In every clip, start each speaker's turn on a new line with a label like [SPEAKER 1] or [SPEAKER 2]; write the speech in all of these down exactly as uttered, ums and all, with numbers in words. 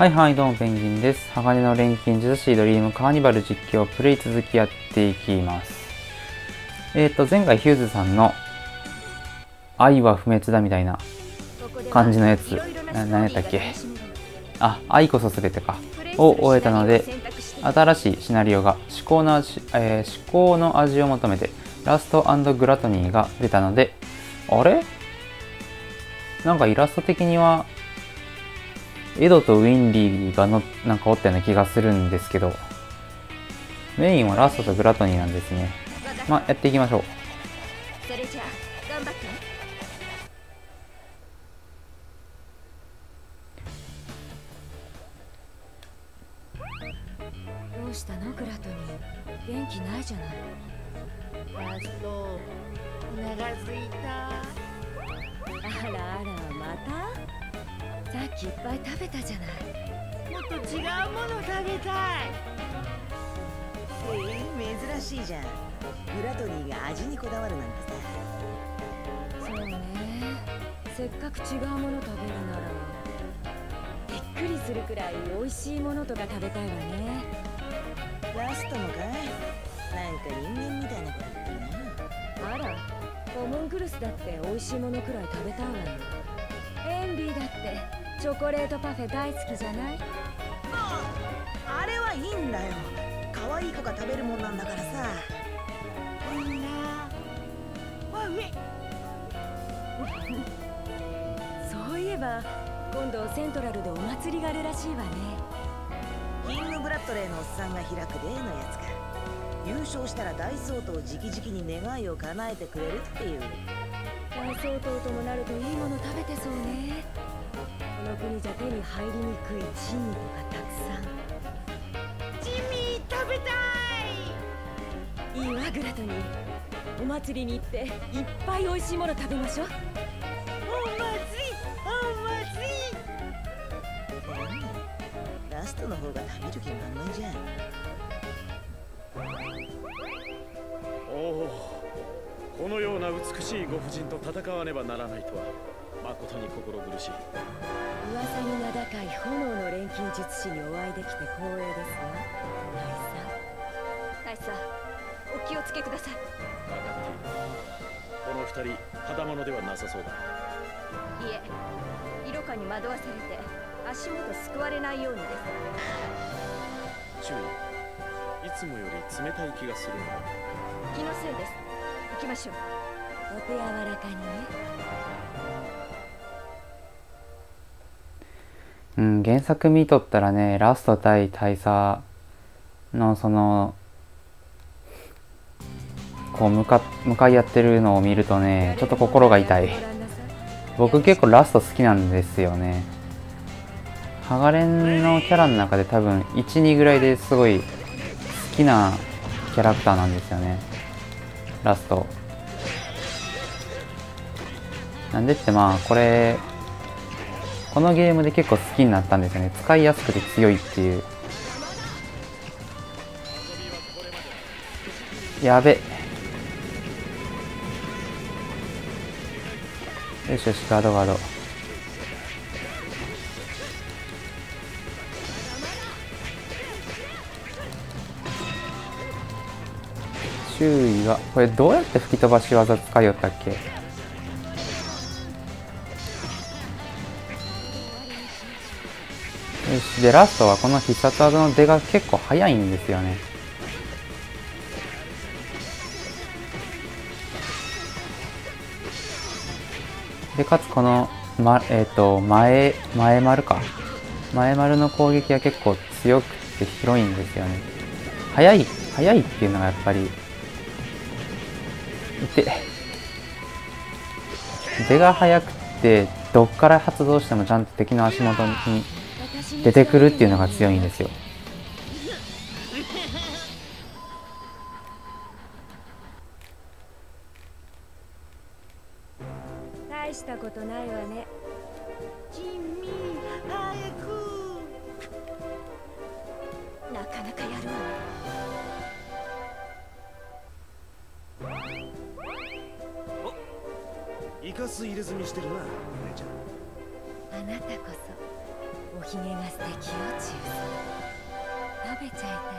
[SPEAKER 1] はいはい、どうもペンギンです。鋼の錬金術師ドリームカーニバル実況プレイ続きやっていきます。えーと、前回ヒューズさんの愛は不滅だみたいな感じのやつ、な何やったっけあ、愛こそ全てかを終えたので、新しいシナリオが至高の味、えー、至高の味を求めてラスト&グラトニーが出たので、あれなんかイラスト的にはエドとウィンリーがのなんかおったような気がするんですけど、メインはラストとグラトニーなんですね。まあやっていきましょう。
[SPEAKER 2] それじゃあ頑張って。どうしたのグラトニー、元気ないじゃない。
[SPEAKER 3] ラストお腹すいた。
[SPEAKER 2] あらあら、またさっきいっぱい食べたじゃない。
[SPEAKER 3] もっと違うもの食べたい。えー、珍しいじゃん。グラトニーが味にこだわるなんて
[SPEAKER 2] さ。そうね、せっかく違うもの食べるならびっくりするくらい美味しいものとか食べたいわね。
[SPEAKER 3] ラストもかい。なんか人間みたいなこと言って
[SPEAKER 2] な。あら、ホモンクルスだって美味しいものくらい食べたいわよ。エンビーだってチョコレートパフェ大好きじゃない？
[SPEAKER 3] あれはいいんだよ。可愛い子が食べるもんなんだからさ。いいな。わうえ。
[SPEAKER 2] そういえば今度セントラルでお祭りがあるらしいわね。
[SPEAKER 3] キングブラッドレーのおっさんが開く例のやつか。優勝したら大総統直々に願いを叶えてくれるっていう。
[SPEAKER 2] 大総統ともなるといいもの食べてそうね。この国じゃ手に入りにくい珍味とかたくさん。
[SPEAKER 3] ジミー食べた
[SPEAKER 2] い。いいわグラトニー、お祭りに行っていっぱい美味しいもの食べましょう。
[SPEAKER 3] お祭りお祭り。ラストの方が食べる気満々じゃん。
[SPEAKER 4] おお、このような美しいご婦人と戦わねばならないとは誠に心苦しい。
[SPEAKER 2] 噂に名高い炎の錬金術師にお会いできて光栄ですわ、大佐。大佐、お気をつけください。
[SPEAKER 4] 分かっている。この二人ただ者ではなさそうだ。
[SPEAKER 2] いえ、色香に惑わされて足元すくわれないようにです。
[SPEAKER 4] 注意、いつもより冷たい気がするのだ。
[SPEAKER 2] 気のせいです。行きましょう。お手柔らかにね。
[SPEAKER 1] うん、原作見とったらね、ラスト対大佐のそのこう向か向かい合ってるのを見るとね、ちょっと心が痛い。僕結構ラスト好きなんですよね。ハガレンのキャラの中で多分いち、にぐらいですごい好きなキャラクターなんですよね、ラスト。なんでってまあこれこのゲームで結構好きになったんですよね。使いやすくて強いっていう。やべ。よしよし、ガードガード。注意が、これどうやって吹き飛ばし技使いよったっけ？よし、でラストはこの必殺技の出が結構早いんですよね。でかつこの、ま、えっと前前丸か前丸の攻撃は結構強くて広いんですよね。早い早いっていうのがやっぱりいて、出が速くてどっから発動してもちゃんと敵の足元に出てくるっていうのが強いんですよ。
[SPEAKER 2] 大したことないわね。
[SPEAKER 3] ジミー早く。
[SPEAKER 2] なかなかやるわね。
[SPEAKER 4] お、イカス入れ墨してるな、姉ちゃん。
[SPEAKER 2] あなたこおひげが素敵よ、チュウさん。食べちゃいたいくらい。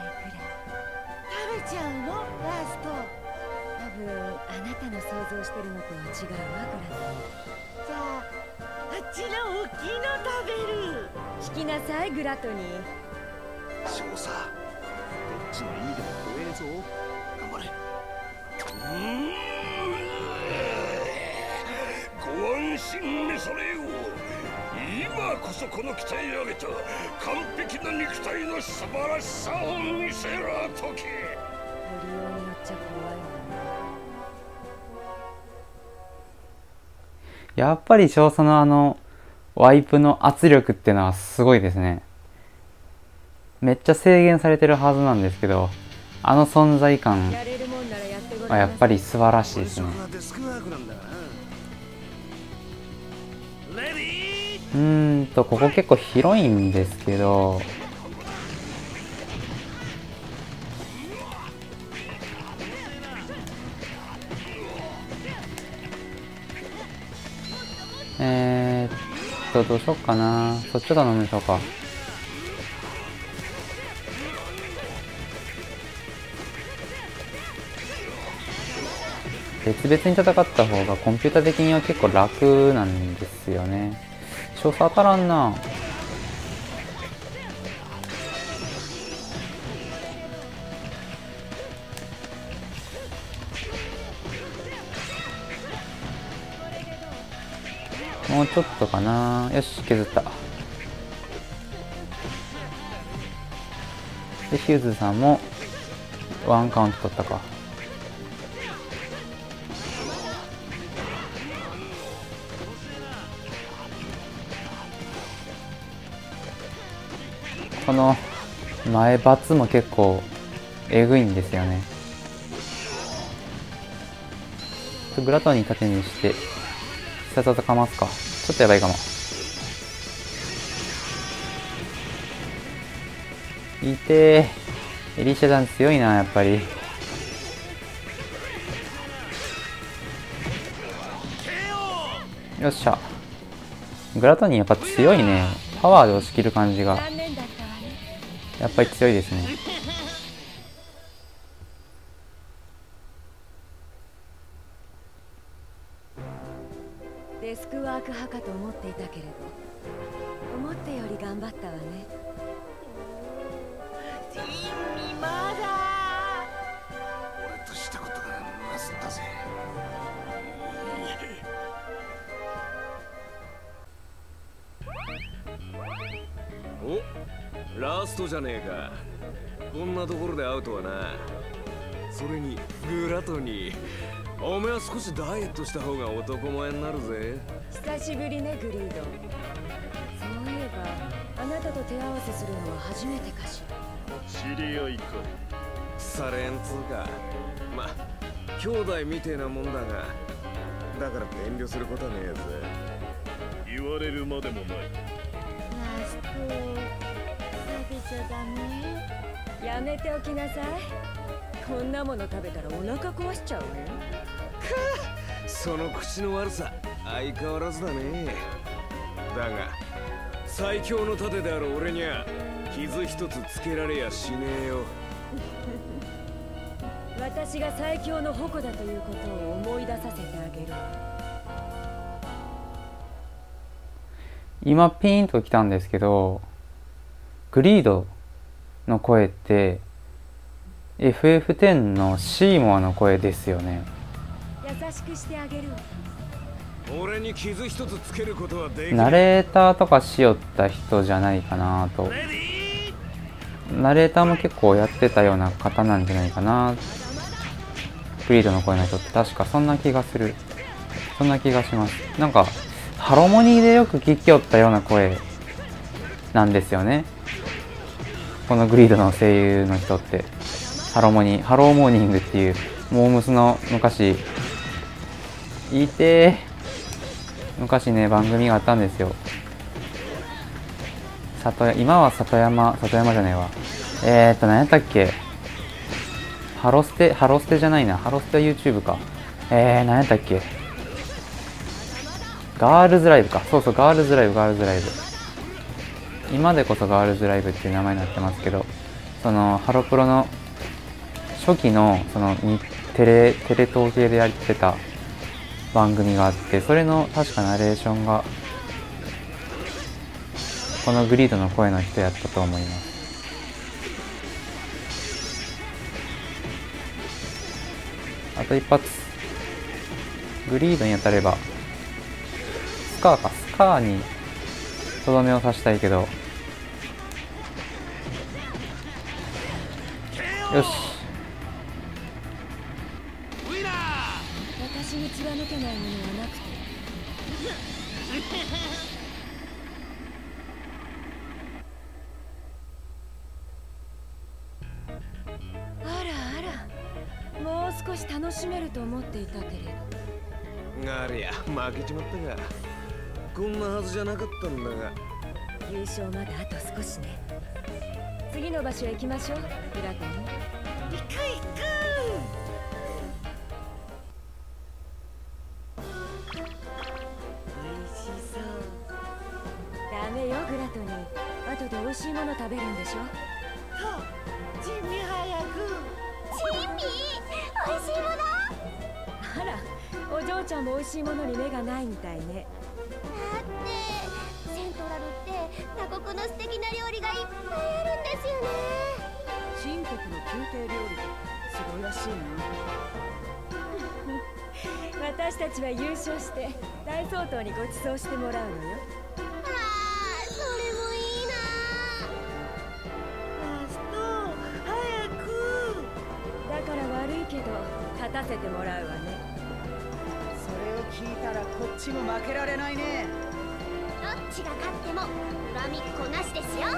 [SPEAKER 3] 食べちゃうのラスト。
[SPEAKER 2] 多分あなたの想像してるのとは違うわ、グラトニー。
[SPEAKER 3] じゃああっちの大きいの食べる。
[SPEAKER 2] 聞きなさい、グラトニー。
[SPEAKER 4] 少佐、どっちの意味でも怖えぞ。頑張れ。うーん、ご安心めされよ。今こそこの鍛え上げた完璧な肉体の素晴らしさを見せろとき。
[SPEAKER 2] よりようによっちゃ怖いわね。
[SPEAKER 1] やっぱり少佐のあのワイプの圧力っていうのはすごいですね。めっちゃ制限されてるはずなんですけど、あの存在感
[SPEAKER 2] やれるもんならやってごらんなさい。
[SPEAKER 1] はやっぱり素晴らしいですね。うーんとここ結構広いんですけど、えーっとどうしよっかな。そっち頼みましょうか。別々に戦った方がコンピュータ的には結構楽なんですよね。少佐当たらんな。もうちょっとかな。よし、削った。でヒューズさんもワンカウント取ったか。この前バツも結構えぐいんですよね。グラトニー縦にして必殺技かますか。ちょっとやばいかも。いてー。エリシャさん強いな、やっぱり。よっしゃ。グラトニーやっぱ強いね。パワーで押し切る感じが
[SPEAKER 2] 残念だったわね。
[SPEAKER 1] やっぱり強いですね。
[SPEAKER 2] デスクワーク派かと思っていたけれど、思ったより頑張ったわね。
[SPEAKER 3] ジンミまだ。
[SPEAKER 4] 俺としたことがなすったぜ。お、ラストじゃねえか。こんなところで会うとはな。それにグラトニー、お前は少しダイエットした方が男前になるぜ。
[SPEAKER 2] 久しぶりね、グリード。そういえばあなたと手合わせするのは初めてかしら。
[SPEAKER 4] 知り合いか。腐れんつうか。ま、兄弟みてえなもんだが、だから遠慮することはねえぜ。言われるまでもない。
[SPEAKER 2] ラスト食べちゃダメ。やめておきなさい。こんなもの食べたらお腹壊しちゃうよ。
[SPEAKER 4] その口の悪さ相変わらずだね。だが最強の盾である俺にゃ傷一つつけられやしねえよ。
[SPEAKER 2] 私が最強の矛だということを思い出させてあげる。
[SPEAKER 1] 今ピーンときたんですけど、グリードの声って エフエフテン のシーモアの声ですよね。
[SPEAKER 2] 優しくしてあげるわ。
[SPEAKER 4] 俺に傷一つつけることはでき
[SPEAKER 1] ナレーターとかしよった人じゃないかなと。ナレーターも結構やってたような方なんじゃないかな。グリードの声の人って確かそんな気がする。そんな気がします。なんかハロモニーでよく聞きよったような声なんですよね、このグリードの声優の人って。ハロモニー、ハローモーニングっていうモームスの昔いてー昔ね番組があったんですよ。里今は里山里山じゃないわ。えーっと何やったっけ。ハロステハロステじゃないな。ハロステは YouTube か。えー何やったっけ。ガールズライブか。そうそう、ガールズライブガールズライブ。 今でこそガールズライブっていう名前になってますけど、そのハロプロの初期のそのにテレテレ東系でやってた番組があって、それの確かナレーションがこのグリードの声の人やったと思います。あと一発。グリードに当たればスカーか、スカーにとどめを刺したいけど、よし。
[SPEAKER 2] 私に貫けないものはなくて。あらあら、もう少し楽しめると思っていたけれど。
[SPEAKER 4] ありゃ負けちまったか。こんなはずじゃなかったんだが。
[SPEAKER 2] 優勝まだあと少しね。次の場所へ行きましょう、ピラトン。行く行く。美味しそう。ダメよグラトニー、後で美味しいもの食べるんでしょ。
[SPEAKER 3] ジミ早く。
[SPEAKER 2] ジミー、美味しいもの。あら、お嬢ちゃんも美味しいものに目がないみたいね。
[SPEAKER 5] だってセントラルって他国の素敵な料理がいっぱいあるんですよね。
[SPEAKER 3] 新国の宮廷料理ってすごいらしいな。
[SPEAKER 2] 私たちは優勝して大総統にご馳走してもらうのよ。
[SPEAKER 5] ああ、それもいいな。
[SPEAKER 3] ラスト早く。
[SPEAKER 2] だから悪いけど勝たせてもらうわね。
[SPEAKER 3] それを聞いたらこっちも負けられないね。
[SPEAKER 5] どっちが勝っても恨みっこなしですよ。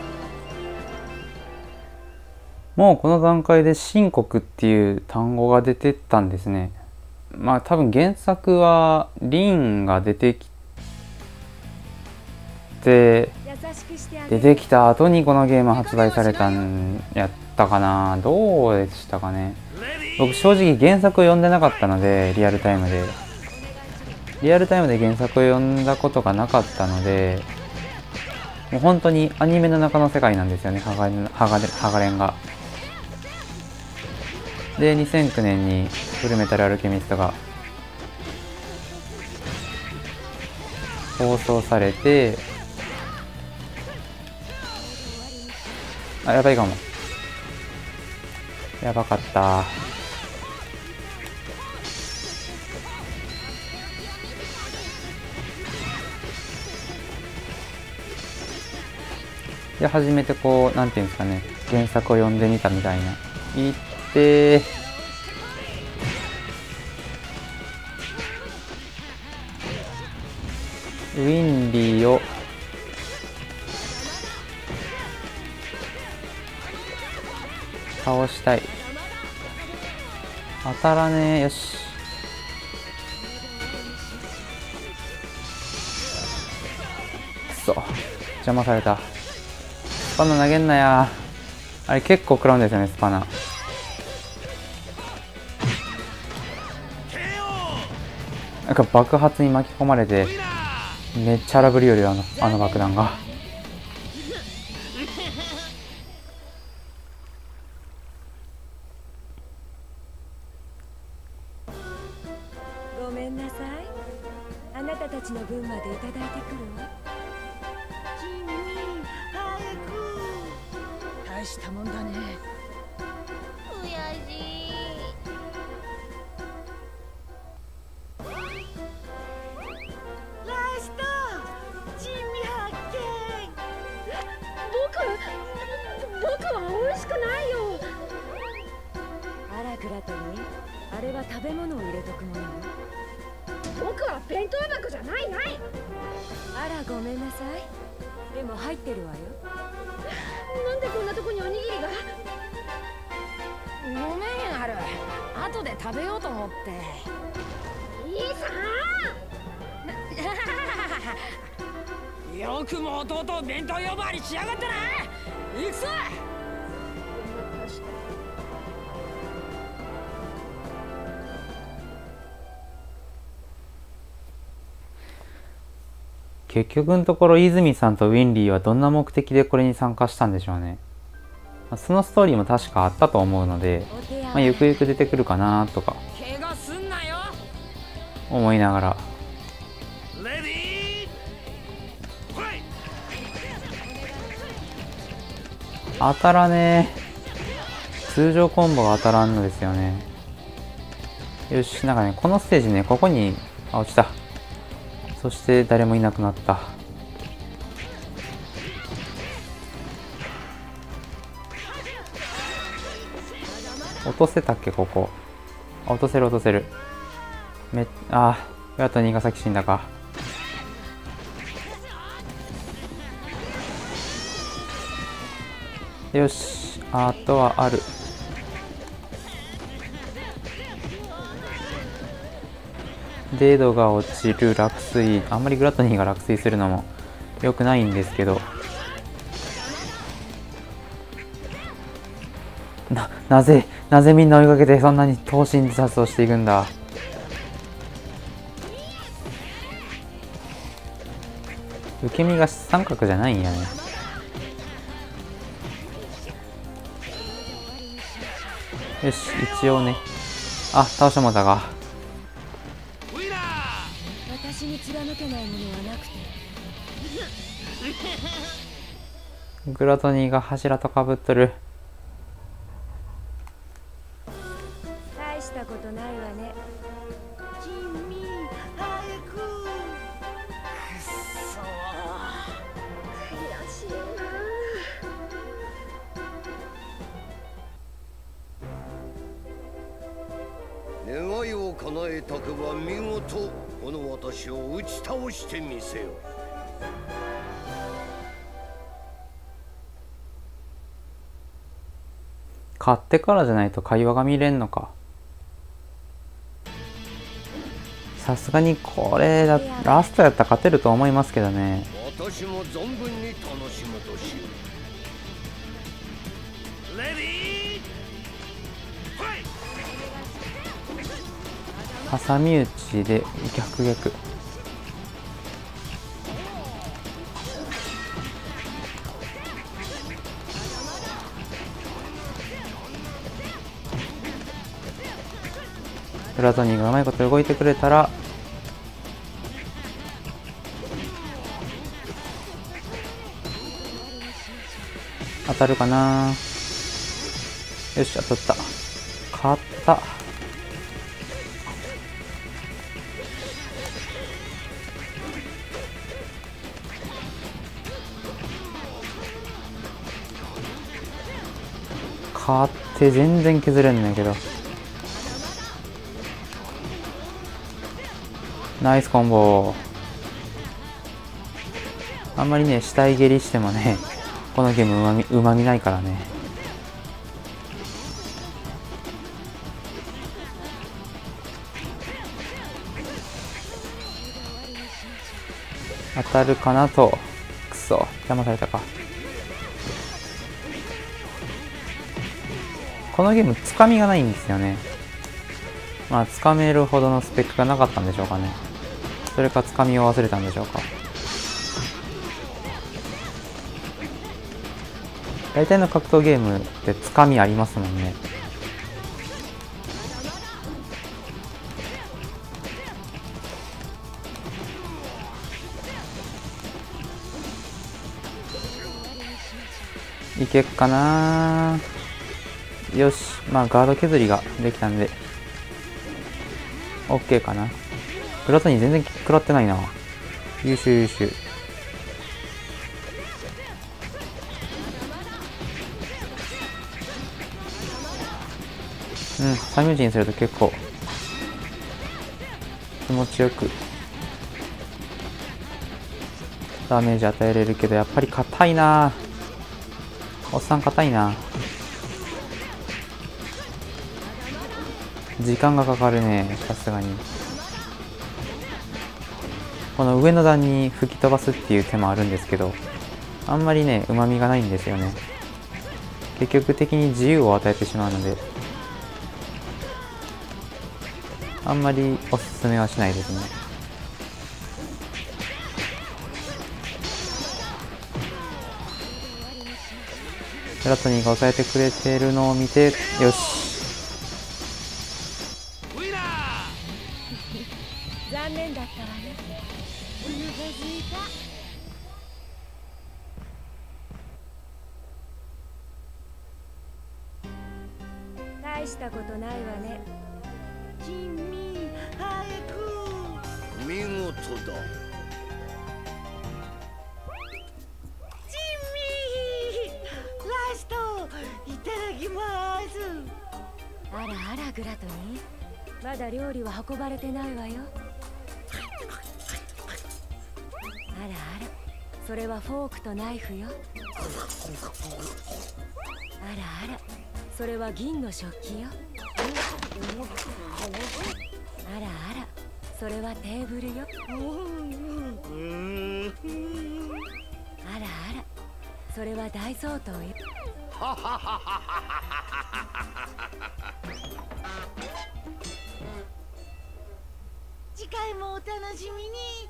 [SPEAKER 1] もうこの段階で秦国っていう単語が出てたんですね。まあ多分原作はリンが出てきて
[SPEAKER 2] 優しくしてあげ
[SPEAKER 1] 出てきた後にこのゲーム発売されたんやったかな。どうでしたかね。僕正直原作を読んでなかったので、リアルタイムでリアルタイムで原作を読んだことがなかったので、もう本当にアニメの中の世界なんですよね、ハガレン、ハガレン、ハガレンが。でにせんきゅうねんにフルメタルアルケミストが放送されて、あ、やばいかも。やばかった。で初めてこうなんていうんですかね、原作を読んでみたみたいな。いってー、ウィンリーを倒したい。当たらねえ。よし。くそ、邪魔された。スパナ投げんなや。あれ結構食らうんですよね、スパナ。なんか爆発に巻き込まれてめっちゃ荒ぶりよりあのあの爆弾が。
[SPEAKER 2] ごめんなさい。あなたたちの分までいただいてくるわ。
[SPEAKER 3] ジミー早く。大したもんだね。
[SPEAKER 5] 悔しい。
[SPEAKER 3] ラストジミー発見。
[SPEAKER 2] 僕僕は美味しくないよ。あらグラトニー、あれは食べ物を入れとくものよ。僕は弁当箱じゃないない。あらごめんなさい。でも入ってるわよ。なんでこんなとこにおにぎりが。
[SPEAKER 6] ごめんある、後で食べようと思って。
[SPEAKER 2] いいさ
[SPEAKER 6] ーよくも弟を弁当呼ばわりしやがったな。行くぞ。
[SPEAKER 1] 結局のところ泉さんとウィンリーはどんな目的でこれに参加したんでしょうね。そのストーリーも確かあったと思うので、まあ、ゆくゆく出てくるかなとか思いながら。当たらねえ。通常コンボが当たらんのですよね。よし、なんかね、このステージね、ここに、あ、落ちた。そして誰もいなくなった。落とせたっけ、ここ。あ、落とせる落とせる。め、あ、やっと新ヶ崎死んだか。よし、あとはある。デードが落ちる、落水。あんまりグラトニーが落水するのも良くないんですけど。な、なぜ、なぜみんな追いかけてそんなに闘神自殺をしていくんだ。受け身が三角じゃないんやね。よし、一応ね。あ、倒してもうたか。
[SPEAKER 2] 私に貫けないものはなくて。
[SPEAKER 1] グラトニーが柱とかぶっとる。
[SPEAKER 2] 大したことないわね。
[SPEAKER 3] 君早く。くっそ
[SPEAKER 2] 悔しいな。
[SPEAKER 7] 願いを叶えたくば見事この私を打ち倒してみせよ。
[SPEAKER 1] 買ってからじゃないと会話が見れんのか。さすがにこれだラストやったら勝てると思いますけどね。
[SPEAKER 7] 私も存分に楽しむとしよう。レディー
[SPEAKER 1] 挟み撃ちで逆逆。グラトニーがうまいこと動いてくれたら当たるかな。よし、当たった。勝った。勝って全然削れんねんけど。ナイスコンボ。あんまりね死体蹴りしてもねこのゲームうまみうまみないからね。当たるかなと。くそ邪魔されたか。このゲームつかみがないんですよね。まあつかめるほどのスペックがなかったんでしょうかね。それかつかみを忘れたんでしょうか。大体の格闘ゲームってつかみありますもんね。いけっかな。よし、まあガード削りができたんで OK かな。グラトニー全然食らってないな。優秀優秀。うん、サイムジンすると結構気持ちよくダメージ与えれるけど、やっぱり硬いな。おっさん硬いな。時間がかかるね、さすがに。この上の段に吹き飛ばすっていう手もあるんですけど、あんまりねうまみがないんですよね。結局的に自由を与えてしまうのであんまりおすすめはしないですね。 グラトニーが抑えてくれてるのを見て、よし。
[SPEAKER 2] 残念だったわね。お腹すいた。大したことないわね。
[SPEAKER 3] 君早く。
[SPEAKER 7] 見事だ。
[SPEAKER 3] ジミーラストいただきます。
[SPEAKER 2] あらあらグラトニー、まだ料理は運ばれてないわよ。あらあら、それはフォークとナイフよ。あらあら、それは銀の食器よ。あらあら、それはテーブルよ。あらあら、それは大総統よ。
[SPEAKER 3] 次回もお楽しみに。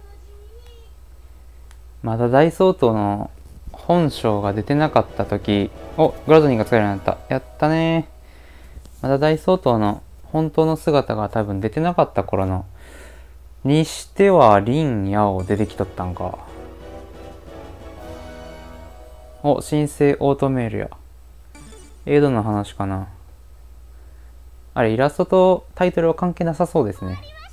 [SPEAKER 1] まだ大総統の本性が出てなかった時、お、グラトニーが使えるようになった。やったねー。まだ大総統の本当の姿が多分出てなかった頃の、にしてはリン・ヤオ出てきとったんか。お、申請オートメールや。エイドの話かな。あれ、イラストとタイトルは関係なさそうですね。